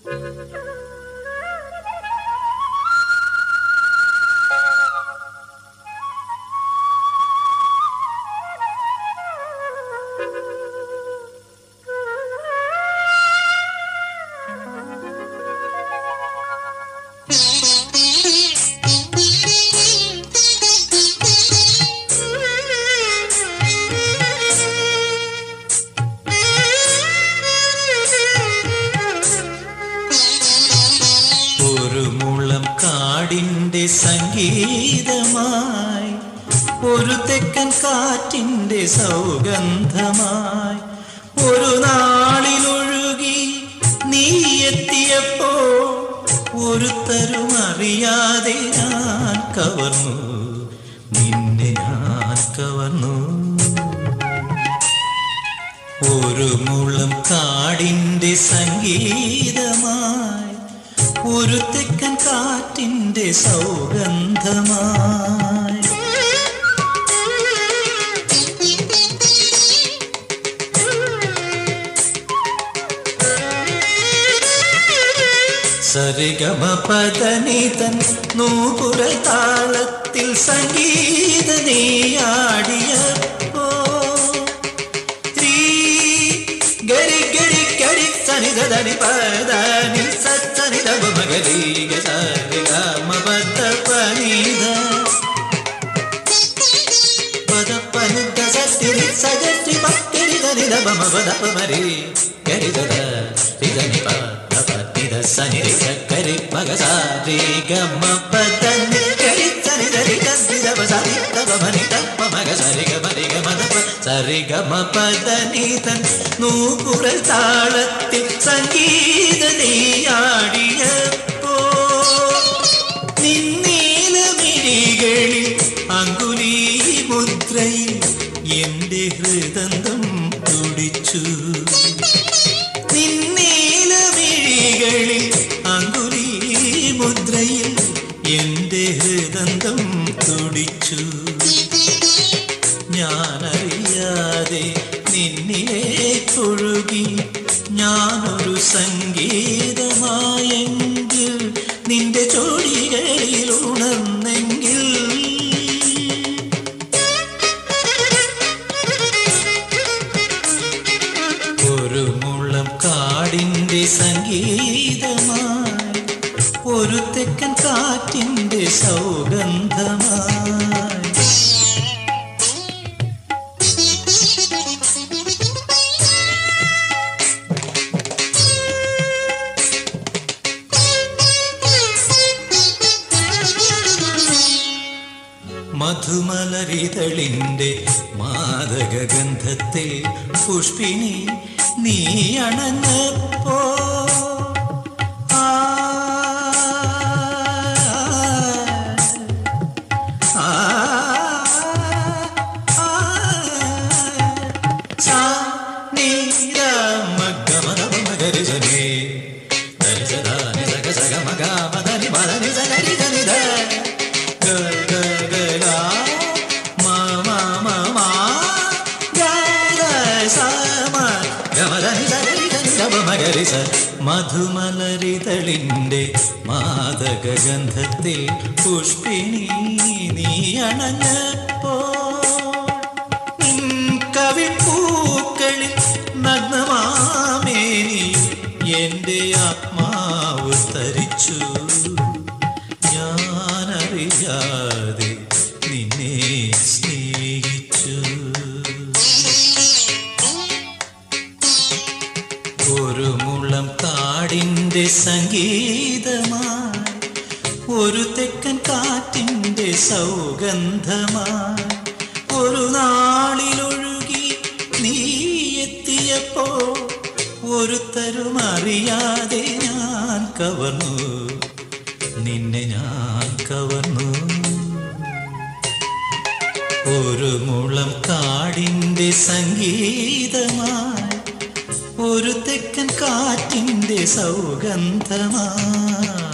കാടിന്റെ സംഗീതമായി ഒരു തെക്കൻ കാറ്റിന്റെ സൗഗന്ധമായി ഒരു നാളിലൊഴുകി നീ എത്തിയപ്പോ ഒരു തരുമറിയാതെ ഞാൻ കവർന്നു നിന്നെ ഞാൻ കവർന്നു ഒരു മുളം കാടിന്റെ സംഗീതമായി ഒരു തെക്കൻ കാറ്റിന്റെ സൗഗന്ധമായി സരിഗമ പദനിതൻ നൂപുര താളത്തിൽ സംഗീത നീയാടിയപ്പോ ഗരി ഗരി ഗരി സനിധനി പദനി സനിധ മഗരീഗ സരിഗമ പദ പനിധ പദ പനിധ സരി സഗരി ഭക്തി ധനി ധ മ പദ പമരി ഗരി ധ ധനി പ സനി കരി മഗ സാരി ഗമ പദനി ഗരി സനി ധരി ഗരി ധ സരി ധ മനി ധ മഗ സരി ഗ മരി ഗ മദ സരി ഗമ പദനി തൻ നൂപുര താളത്തിൽ സംഗീത നീയാടിയപ്പോ നിന്നീല മിഴികളിൽ അങ്കുലി മുദ്രയിൽ എന്റെ ഹൃദന്തം തുടിച്ചു നിന്നീല മിഴികളിൽ അങ്കുലി മുദ്രയിൽ എന്റെ ഹൃദന്തം തുടിച്ചു ഞാനറിയാതെ നിന്നിലേക്കൊഴുകി ഞാനൊരു സംഗീതമായെങ്കിൽ നിന്റെ ചൊടികളിൽ ഉണർന്നെങ്കിൽ ഒരു മുളം കാടിന്റെ സംഗീതമായി ഒരു തെക്കൻ കാറ്റിന്റെ സൗഗന്ധമായി മധുമലരിതളിന്റെ മാദകഗന്ധത്തിൽ പുഷ്പിണി നീ അണഞ്ഞപ്പോ മധുമലരിതളിന്റെ മാദകഗന്ധത്തിൽ പുഷ്പിണി നീ അണഞ്ഞപ്പോ കവിപ്പൂക്കളിൽ നഗ്നമാമേനി എന്റെ ആത്മാവ് തരിച്ചു ഞാനറിയാതെ നിന്നെ സ്നേഹിച്ചു ഒരു മുളം കാടിന്റെ സംഗീതമായി ഒരു തെക്കൻ കാറ്റിന്റെ സൗഗന്ധമായി ഒരു നാളിലൊഴുകി നീ എത്തിയപ്പോ ഒരു തരുമറിയാതെ ഞാൻ കവർന്നു നിന്നെ ഞാൻ കവർന്നു ഒരു മുളം കാടിന്റെ സംഗീതമായി ഒരു തെക്കൻ കാറ്റിന്റെ സൗഗന്ധമായി